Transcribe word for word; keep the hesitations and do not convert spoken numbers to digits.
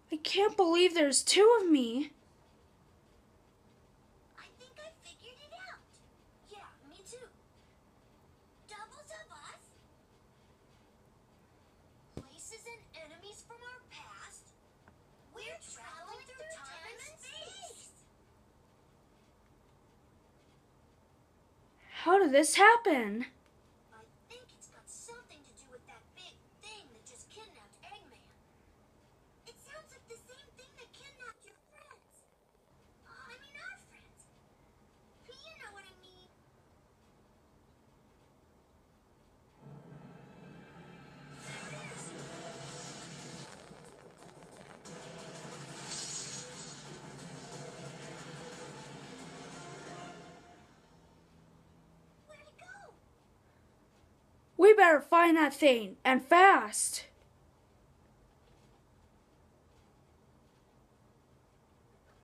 I can't believe there's two of me. I think I figured it out. Yeah, me too. Doubles of us. Places and enemies from our past. We're traveling through time and space. How did this happen? I think it's got something to do with that big thing that just kidnapped Eggman. It sounds like the same thing that kidnapped your friends. I mean our friends. You know what I mean. We better find that thing, and fast.